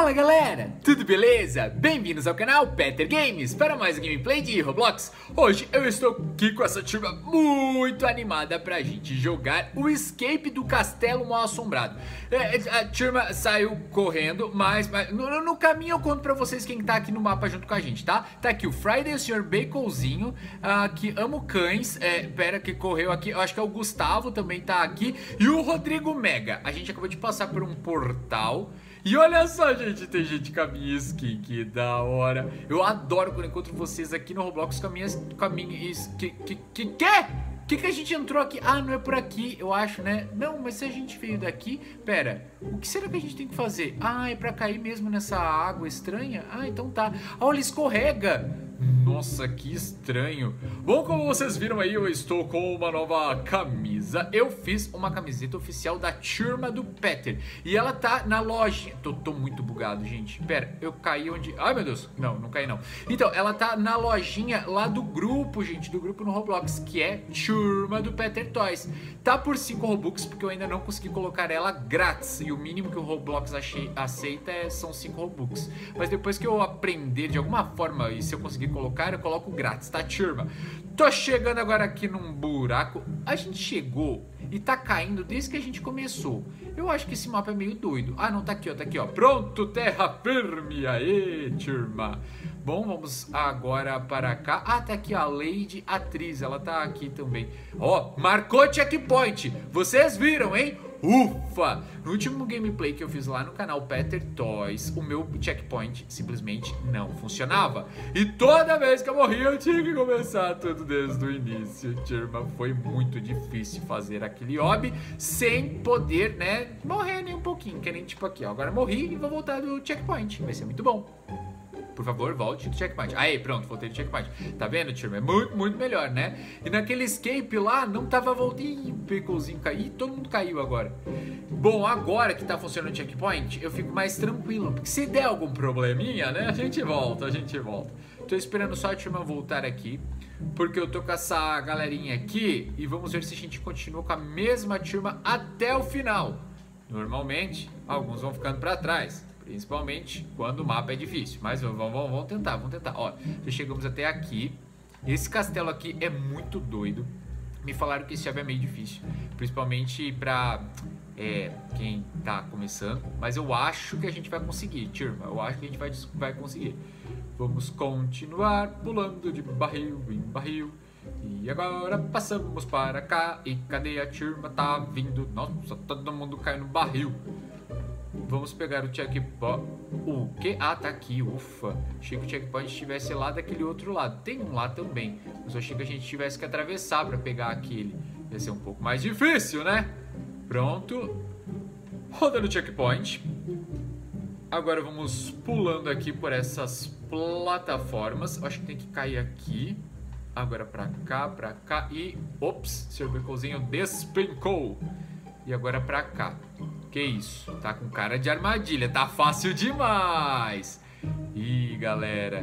Fala galera, tudo beleza? Bem-vindos ao canal Peter Games para mais um gameplay de Roblox. Hoje eu estou aqui com essa turma muito animada pra gente jogar o Escape do Castelo Mal Assombrado. A turma saiu correndo, mas no caminho eu conto pra vocês quem tá aqui no mapa junto com a gente, tá? Tá aqui o Friday, o Sr. Baconzinho, que amo cães, pera que correu aqui, eu acho que é o Gustavo também tá aqui, e o Rodrigo Mega. A gente acabou de passar por um portal. E olha só, gente, tem gente com a minha skin, que da hora. Eu adoro quando encontro vocês aqui no Roblox com a minha skin. Que a gente entrou aqui? Ah, não é por aqui, eu acho, né? Não, mas se a gente veio daqui... Pera, o que será que a gente tem que fazer? Ah, é pra cair mesmo nessa água estranha? Ah, então tá. Olha, escorrega! Nossa, que estranho. Bom, como vocês viram aí, eu estou com uma nova camisa. Eu fiz uma camiseta oficial da turma do Peter. E ela tá na loja. Tô muito bugado, gente. Pera, eu caí onde... Ai, meu Deus. Não caí não. Então, ela tá na lojinha lá do grupo, gente. Do grupo no Roblox, que é Turma do Peter Toys. Tá por 5 Robux, porque eu ainda não consegui colocar ela grátis. E o mínimo que o Roblox aceita são 5 Robux. Mas depois que eu aprender de alguma forma, e se eu conseguir colocar, eu coloco grátis, tá, turma? Tô chegando agora aqui num buraco. A gente chegou e tá caindo desde que a gente começou. Eu acho que esse mapa é meio doido. Ah, não, tá aqui, ó, tá aqui, ó. Pronto, terra firme. Aê, turma. Bom, vamos agora para cá. Ah, tá aqui a Lady Atriz, ela tá aqui também. Ó, marcou checkpoint. Vocês viram, hein? Ufa! No último gameplay que eu fiz lá no canal Peter Toys, o meu checkpoint simplesmente não funcionava. E toda vez que eu morria, eu tinha que começar tudo desde o início. Turma, foi muito difícil fazer aquele hobby sem poder, né, morrer nem um pouquinho. Que nem tipo aqui, ó. Agora morri e vou voltar do checkpoint. Vai ser muito bom. Por favor, volte do checkpoint. Aí, pronto, voltei do checkpoint. Tá vendo, turma? É muito melhor, né? E naquele escape lá, não tava voltando. O Baconzinho caiu, todo mundo caiu agora. Bom, agora que tá funcionando o checkpoint, eu fico mais tranquilo. Porque se der algum probleminha, né? A gente volta. Tô esperando só a turma voltar aqui, porque eu tô com essa galerinha aqui. E vamos ver se a gente continua com a mesma turma até o final. Normalmente, alguns vão ficando pra trás. Principalmente quando o mapa é difícil. Mas vamos tentar. Ó, já chegamos até aqui. Esse castelo aqui é muito doido. Me falaram que esse chave é meio difícil. Principalmente pra quem tá começando. Mas eu acho que a gente vai conseguir, turma. Eu acho que a gente vai conseguir. Vamos continuar pulando de barril em barril. E agora passamos para cá. E cadê a turma? Tá vindo. Nossa, todo mundo caiu no barril. Vamos pegar o checkpoint. O que? Ah, tá aqui, ufa. Achei que o checkpoint estivesse lá daquele outro lado. Tem um lá também. Mas eu achei que a gente tivesse que atravessar para pegar aquele. Ia ser um pouco mais difícil, né? Pronto. Rodando o checkpoint. Agora vamos pulando aqui por essas plataformas. Acho que tem que cair aqui. Agora pra cá e... Ops, seu Baconzinho despencou. E agora pra cá. Que isso? Tá com cara de armadilha. Tá fácil demais. Ih, galera,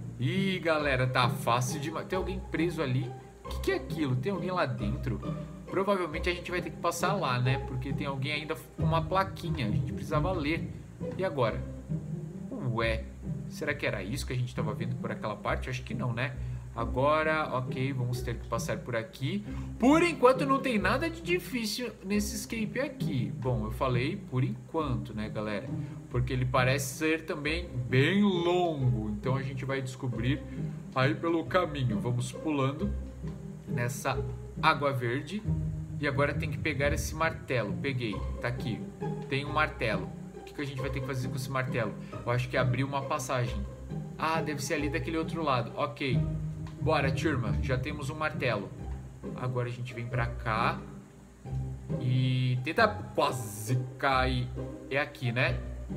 tá fácil demais. Tem alguém preso ali. O que é aquilo? Tem alguém lá dentro? Provavelmente a gente vai ter que passar lá, né? Porque tem alguém ainda com uma plaquinha. A gente precisava ler. E agora? Ué, será que era isso que a gente tava vendo por aquela parte? Acho que não, né? Agora, ok, vamos ter que passar por aqui. Por enquanto não tem nada de difícil nesse escape aqui. Bom, eu falei por enquanto, né, galera? Porque ele parece ser também bem longo. Então a gente vai descobrir aí pelo caminho. Vamos pulando nessa água verde. E agora tem que pegar esse martelo. Peguei, tá aqui. Tem um martelo. O que a gente vai ter que fazer com esse martelo? Eu acho que é abrir uma passagem. Ah, deve ser ali daquele outro lado. Ok. Bora, turma, já temos um martelo. Agora a gente vem pra cá e tenta quase cair. É aqui, né?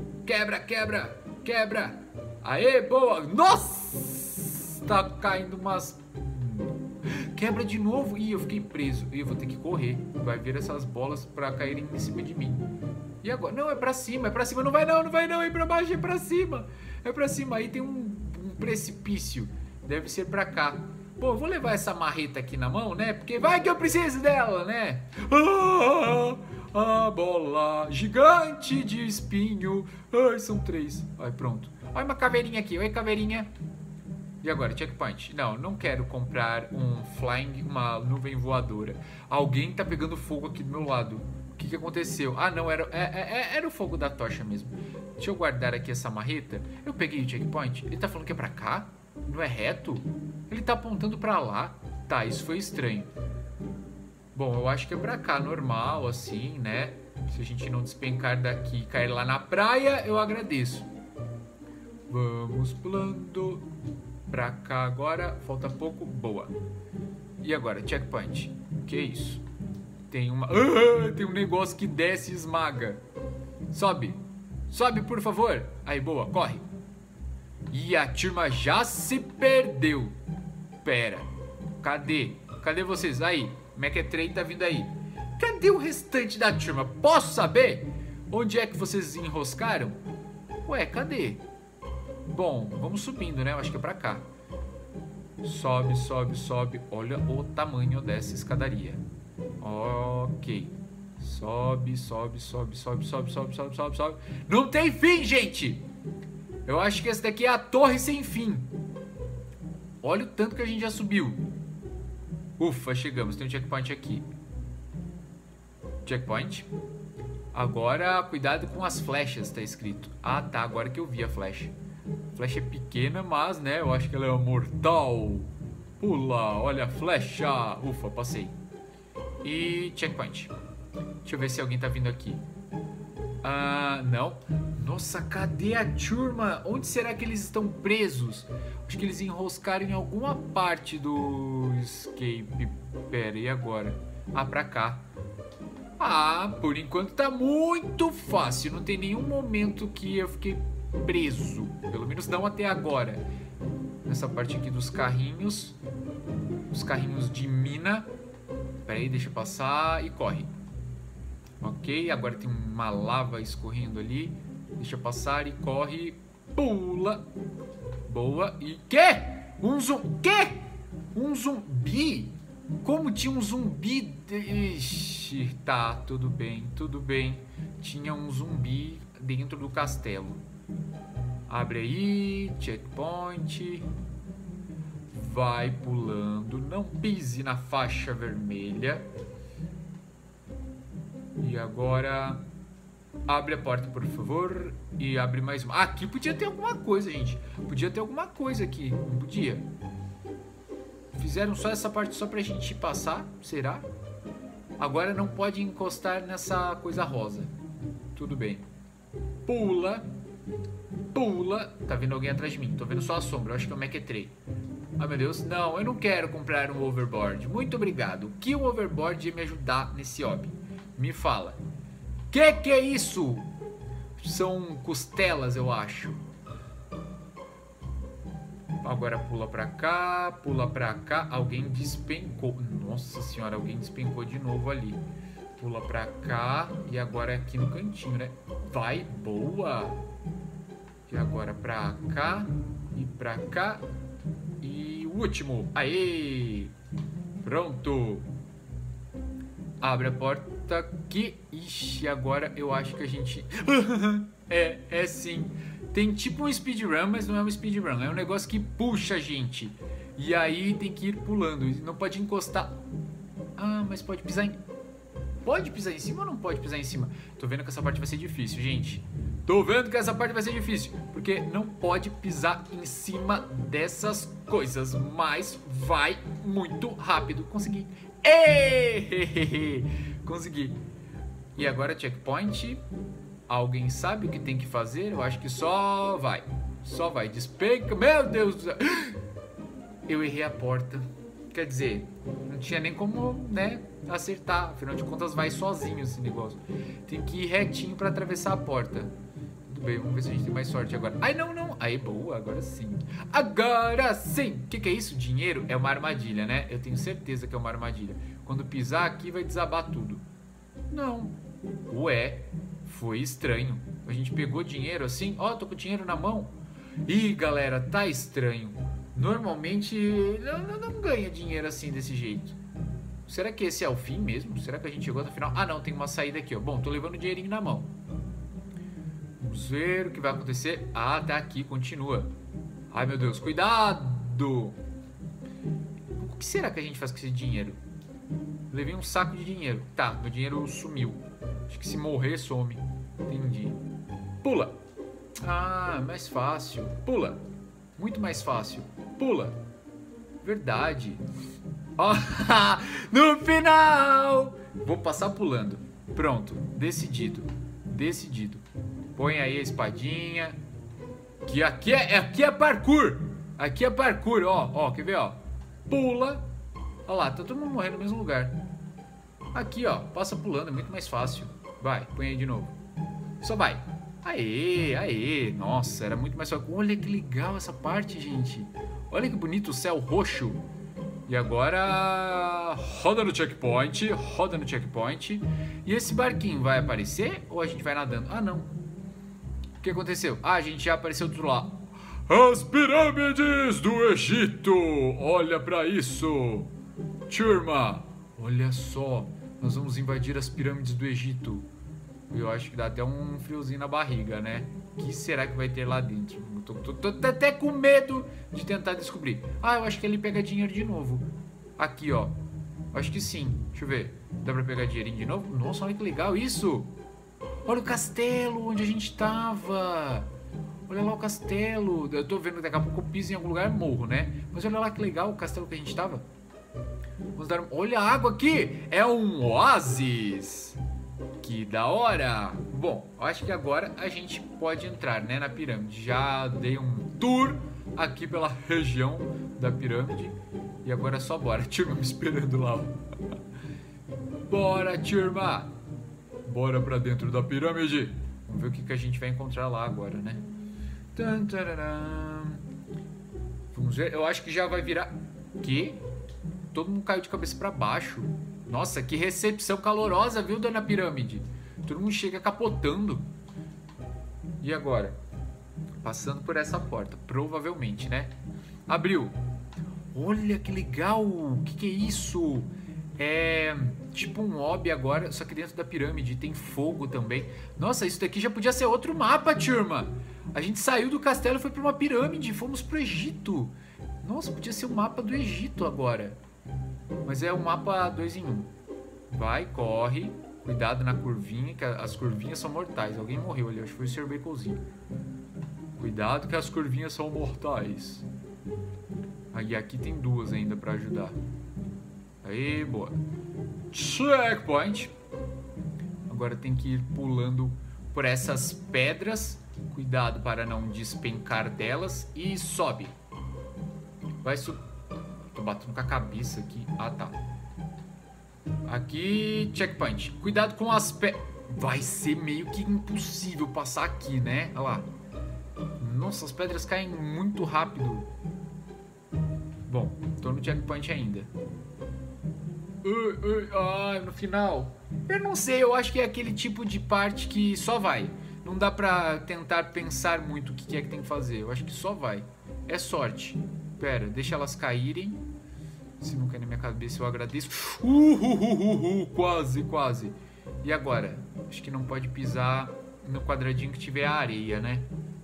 Quebra. Aê, boa. Nossa, tá caindo umas... Quebra de novo. Ih, eu fiquei preso. Ih, eu vou ter que correr. Vai vir essas bolas pra caírem em cima de mim. E agora? Não, é pra cima. Não vai não. É pra baixo, é pra cima. Aí tem um precipício. Deve ser pra cá. Bom, eu vou levar essa marreta aqui na mão, né? Porque vai que eu preciso dela, né? a bola gigante de espinho. Ai, são 3. Ai, pronto. Olha uma caveirinha aqui. Oi, caveirinha. E agora, checkpoint. Não, não quero comprar um flying, uma nuvem voadora. Alguém tá pegando fogo aqui do meu lado. O que aconteceu? Ah, não, era o fogo da tocha mesmo. Deixa eu guardar aqui essa marreta. Eu peguei o checkpoint. Ele tá falando que é pra cá? Não é reto? Ele tá apontando pra lá. Tá, isso foi estranho. Bom, eu acho que é pra cá, normal, assim, né? Se a gente não despencar daqui e cair lá na praia, eu agradeço. Vamos pulando pra cá agora. Falta pouco. Boa. E agora, checkpoint. Que isso? Tem uma... tem um negócio que desce e esmaga. Sobe. Sobe, por favor. Aí, boa. Corre. E a turma já se perdeu. Pera. Cadê? Cadê vocês? Aí. Mequetrem tá vindo aí. Cadê o restante da turma? Posso saber? Onde é que vocês enroscaram? Ué, cadê? Bom, vamos subindo, né? Eu acho que é pra cá. Sobe, sobe, sobe. Olha o tamanho dessa escadaria. Ok. Sobe, sobe, sobe, sobe, sobe, sobe, sobe, sobe, sobe. Não tem fim, gente! Eu acho que essa daqui é a torre sem fim. Olha o tanto que a gente já subiu. Ufa, chegamos. Tem um checkpoint aqui. Checkpoint. Agora, cuidado com as flechas, tá escrito. Ah, tá. Agora que eu vi a flecha. A flecha é pequena, mas, né, eu acho que ela é mortal. Pula, olha a flecha. Ufa, passei. E checkpoint. Deixa eu ver se alguém tá vindo aqui. Ah, não. Nossa, cadê a turma? Onde será que eles estão presos? Acho que eles enroscaram em alguma parte do escape. Pera, e agora? Ah, pra cá. Ah, por enquanto tá muito fácil. Não tem nenhum momento que eu fiquei preso. Pelo menos não até agora. Nessa parte aqui dos carrinhos. Os carrinhos de mina. Pera aí, deixa eu passar e corre. Ok, agora tem uma lava escorrendo ali. Deixa eu passar e corre. Pula. Boa. E quê? Quê? Um zumbi? Como tinha um zumbi? Ixi, tá, tudo bem, tudo bem. Tinha um zumbi dentro do castelo. Abre aí, checkpoint. Vai pulando, não pise na faixa vermelha. E agora abre a porta, por favor. E abre mais uma. Aqui podia ter alguma coisa, gente. Podia ter alguma coisa aqui, não podia? Fizeram só essa parte só pra gente passar, será? Agora não pode encostar nessa coisa rosa. Tudo bem. Pula. Pula. Tá vendo alguém atrás de mim? Tô vendo só a sombra, eu acho que é o Mequetrem. Ah, meu Deus. Não, eu não quero comprar um overboard. Muito obrigado. O que o overboard ia me ajudar nesse hobby? Me fala. Que é isso? São costelas, eu acho. Agora pula pra cá, pula pra cá. Alguém despencou. Nossa senhora, alguém despencou de novo ali. Pula pra cá. E agora aqui no cantinho, né? Vai, boa. E agora pra cá. E pra cá. E o último. Aê! Pronto. Abre a porta aqui. Ixi, agora eu acho que a gente... é sim. Tem tipo um speedrun, mas não é um speedrun. É um negócio que puxa a gente. E aí tem que ir pulando. Não pode encostar. Ah, mas pode pisar em... Pode pisar em cima ou não pode pisar em cima? Tô vendo que essa parte vai ser difícil, gente. Tô vendo que essa parte vai ser difícil. Porque não pode pisar em cima dessas coisas. Mas vai muito rápido. Consegui. Consegui. E agora checkpoint. Alguém sabe o que tem que fazer? Eu acho que só vai. Só vai. Despenca. Meu Deus do céu. Eu errei a porta. Quer dizer, não tinha nem como, né, acertar. Afinal de contas, vai sozinho esse negócio. Tem que ir retinho pra atravessar a porta. Tudo bem, vamos ver se a gente tem mais sorte agora. Ai, não, não. Aí, boa, agora sim. Agora sim. O que é isso? Dinheiro? É uma armadilha, né? Eu tenho certeza que é uma armadilha. Quando pisar aqui, vai desabar tudo. Não. Ué, foi estranho. A gente pegou dinheiro assim. Ó, tô com dinheiro na mão. Ih, galera, tá estranho. Normalmente não ganha dinheiro assim desse jeito. Será que esse é o fim mesmo? Será que a gente chegou até o final? Ah, não, tem uma saída aqui, ó. Bom, tô levando o dinheirinho na mão. Vamos ver o que vai acontecer. Ah, tá aqui, continua. Ai, meu Deus, cuidado! O que será que a gente faz com esse dinheiro? Levei um saco de dinheiro. Tá, meu dinheiro sumiu. Acho que se morrer, some. Entendi. Pula! Ah, mais fácil. Pula! Muito mais fácil. Pula! Verdade. Ó, no final! Vou passar pulando. Pronto, decidido. Decidido. Põe aí a espadinha. Que aqui é parkour. Aqui é parkour, ó, quer ver, ó. Pula. Olha lá, tá todo mundo morrendo no mesmo lugar. Aqui, ó, passa pulando, é muito mais fácil. Vai, põe aí de novo. Só vai. Aê. Nossa, era muito mais fácil. Olha que legal essa parte, gente. Olha que bonito o céu roxo. E agora, roda no checkpoint. E esse barquinho vai aparecer ou a gente vai nadando? Ah, não. O que aconteceu? Ah, a gente já apareceu do outro lado. As pirâmides do Egito. Olha pra isso. Turma, olha só. Nós vamos invadir as pirâmides do Egito. Eu acho que dá até um friozinho na barriga, né? O que será que vai ter lá dentro? Tô até com medo de tentar descobrir. Ah, eu acho que ele pega dinheiro de novo. Aqui, ó. Acho que sim. Deixa eu ver. Dá pra pegar dinheirinho de novo? Nossa, olha que legal isso. Olha o castelo onde a gente tava. Olha lá o castelo. Eu tô vendo que daqui a pouco eu piso em algum lugar e morro, né? Mas olha lá que legal o castelo que a gente tava. Vamos dar olha a água aqui. É um oásis. Que da hora. Bom, acho que agora a gente pode entrar, né, na pirâmide. Já dei um tour aqui pela região da pirâmide. E agora é só bora. Turma me esperando lá. Bora, turma. Bora pra dentro da pirâmide. Vamos ver o que a gente vai encontrar lá agora, né? Vamos ver. Eu acho que já vai virar... Que? Todo mundo caiu de cabeça pra baixo. Nossa, que recepção calorosa, viu, dona pirâmide? Todo mundo chega capotando. E agora? Passando por essa porta, provavelmente, né? Abriu. Olha que legal. O que é isso? É tipo um hobby agora, só que dentro da pirâmide tem fogo também. Nossa, isso daqui já podia ser outro mapa, turma. A gente saiu do castelo e foi pra uma pirâmide. Fomos pro Egito. Nossa, podia ser o mapa do Egito agora. Mas é um mapa 2 em 1. Vai, corre. Cuidado na curvinha, que as curvinhas são mortais. Alguém morreu ali, acho que foi o Sr. Baconzinho. Cuidado que as curvinhas são mortais. Aí aqui tem 2 ainda pra ajudar. Aí, boa. Checkpoint. Agora tem que ir pulando por essas pedras. Cuidado para não despencar delas. E sobe. Vai subir. Tô batendo com a cabeça aqui. Ah, tá. Aqui, checkpoint. Cuidado com as pedras. Vai ser meio que impossível passar aqui, né? Olha lá. Nossa, as pedras caem muito rápido. Bom, tô no checkpoint ainda. Ai, no final. Eu não sei, eu acho que é aquele tipo de parte que só vai. Não dá pra tentar pensar muito o que é que tem que fazer. Eu acho que só vai. É sorte. Pera, deixa elas caírem. Se não cair na minha cabeça, eu agradeço. Quase. E agora? Acho que não pode pisar no quadradinho que tiver a areia, né?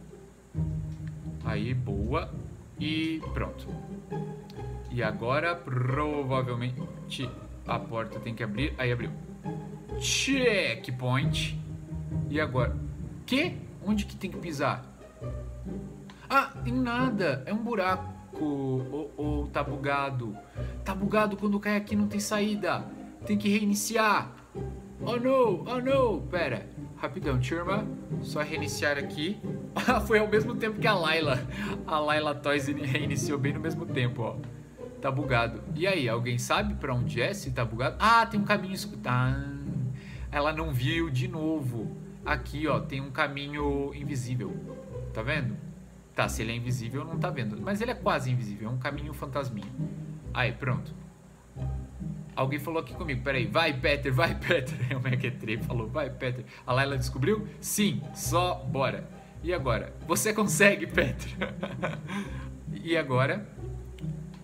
Aí, boa. E pronto. E agora, provavelmente, a porta tem que abrir. Aí, abriu. Checkpoint. E agora? Que? Onde que tem que pisar? Ah, tem nada. É um buraco. Ou tá bugado. Tá bugado, quando cai aqui não tem saída. Tem que reiniciar. Oh não. Pera, rapidão, turma. Só reiniciar aqui. Foi ao mesmo tempo que a Layla. A Layla Toys reiniciou bem no mesmo tempo, ó. Tá bugado. E aí, alguém sabe pra onde é, se tá bugado? Ah, tem um caminho... ela não viu de novo. Aqui, ó, tem um caminho invisível. Tá vendo? Tá, se ele é invisível, não tá vendo. Mas ele é quase invisível, é um caminho fantasminha. Aí, pronto. Alguém falou aqui comigo, peraí. Vai, Peter. O Mequetrei falou, vai, Peter. A Layla descobriu? Sim, só bora. E agora? Você consegue, Peter. E agora?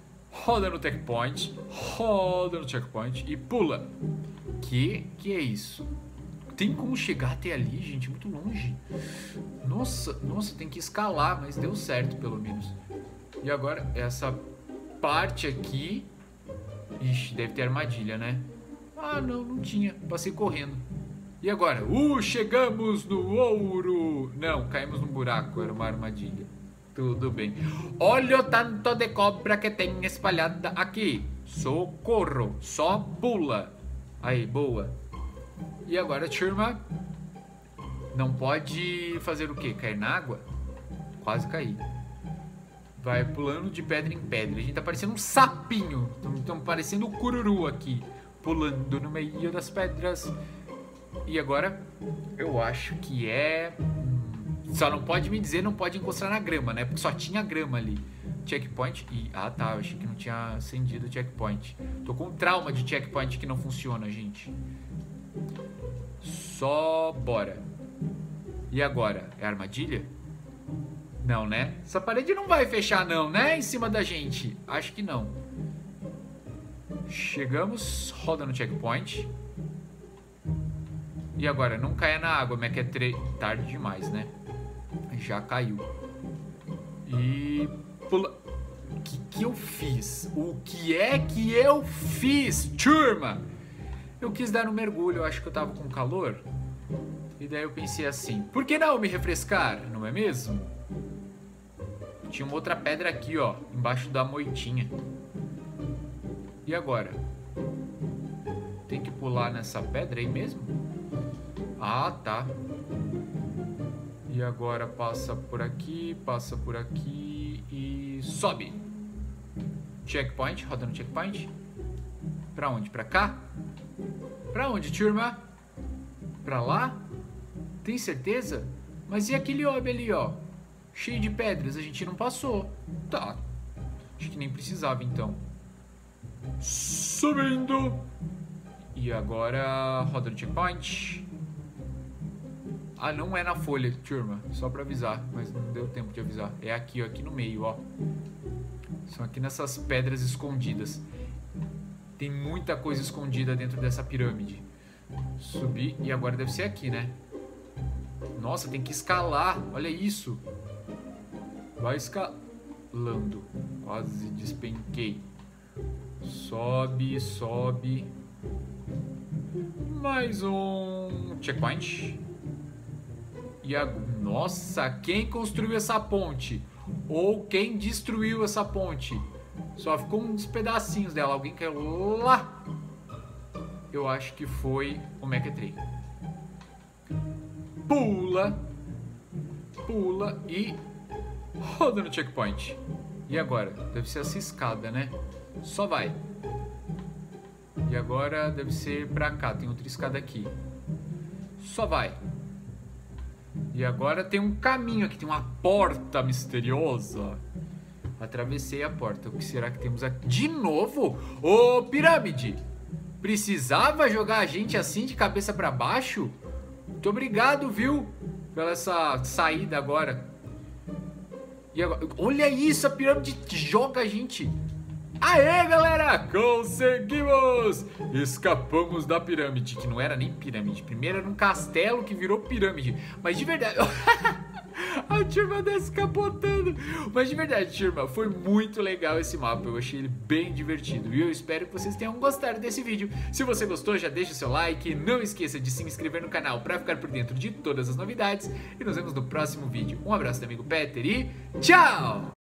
roda no checkpoint, e pula. Que é isso? Tem como chegar até ali, gente? Muito longe. Nossa, tem que escalar, mas deu certo pelo menos. E agora, essa parte aqui... Ixi, deve ter armadilha, né? Ah, não tinha. Passei correndo. E agora? Chegamos no ouro! Não, caímos num buraco, era uma armadilha. Tudo bem. Olha o tanto de cobra que tem espalhada aqui. Socorro, só pula. Aí, boa. E agora, turma? Não pode fazer o quê? Cair na água? Quase caí. Vai pulando de pedra em pedra. A gente tá parecendo um sapinho. Estamos parecendo um cururu aqui. Pulando no meio das pedras. E agora, eu acho que é... Só não pode me dizer, não pode encostar na grama, né? Porque só tinha grama ali. Checkpoint e... Ah, tá. Eu achei que não tinha acendido o checkpoint. Tô com trauma de checkpoint que não funciona, gente. Só bora. E agora? É armadilha? Não, né? Essa parede não vai fechar não, né? Em cima da gente. Acho que não. Chegamos. Roda no checkpoint. E agora? Não caia na água, mas é tarde demais, né? Já caiu. E... Pula... O que eu fiz? O que é que eu fiz, turma? Eu quis dar um mergulho, eu acho que eu tava com calor. E daí eu pensei assim, por que não me refrescar, não é mesmo? Tinha uma outra pedra aqui, ó, embaixo da moitinha. E agora? Tem que pular nessa pedra aí mesmo? Ah, tá. E agora passa por aqui e sobe. Checkpoint, roda no checkpoint. Pra onde? Pra cá? Pra onde, turma? Pra lá? Tem certeza? Mas e aquele orbe ali, ó? Cheio de pedras, a gente não passou. Tá. Acho que nem precisava, então. Subindo. E agora, roda no checkpoint. Ah, não é na folha, turma. Só pra avisar, mas não deu tempo de avisar. É aqui, ó, aqui no meio, ó. São aqui nessas pedras escondidas. Tem muita coisa escondida dentro dessa pirâmide. Subir e agora deve ser aqui, né? Nossa, tem que escalar. Olha isso. Vai escalando. Quase despenquei. Sobe, sobe. Mais um checkpoint. E a... Nossa, quem construiu essa ponte? Ou quem destruiu essa ponte? Só ficou uns pedacinhos dela. Alguém caiu lá. Eu acho que foi o Mecha-Tree. Pula. Pula e roda no checkpoint. E agora? Deve ser essa escada, né? Só vai. E agora deve ser pra cá. Tem outra escada aqui. Só vai. E agora tem um caminho aqui. Tem uma porta misteriosa. Atravessei a porta. O que será que temos aqui? De novo? Ô, pirâmide! Precisava jogar a gente assim de cabeça pra baixo? Muito obrigado, viu? Pela essa saída agora. E agora... Olha isso, a pirâmide joga a gente. Aê, galera! Conseguimos! Escapamos da pirâmide, que não era nem pirâmide. Primeiro era um castelo que virou pirâmide. Mas de verdade... A turma desce capotando. Mas de verdade, turma, foi muito legal esse mapa. Eu achei ele bem divertido. E eu espero que vocês tenham gostado desse vídeo. Se você gostou, já deixa o seu like. Não esqueça de se inscrever no canal para ficar por dentro de todas as novidades. E nos vemos no próximo vídeo. Um abraço do amigo Peter e tchau!